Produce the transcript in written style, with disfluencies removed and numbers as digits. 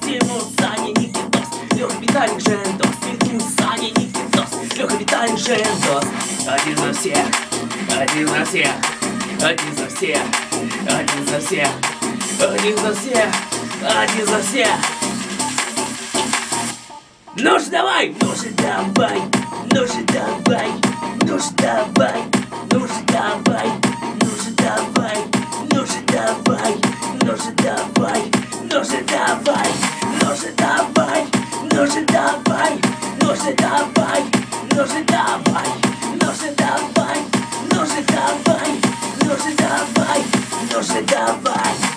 Тимур, Саня, Никитос, Леха, Виталик, Жендос, Тимур, Саня, Никитос, Леха, Виталик, Жендос. Один за всех, один за всех, один за всех, один за всех, один за всех, один за всех. Ну же давай, ну же давай, ну же давай, ну же давай, ну же давай, ну же давай, ну же давай, ну же давай, ну же давай, ну же давай, ну же давай, ну же давай, ну же давай, ну же давай, ну же давай, ну же давай, ну же давай.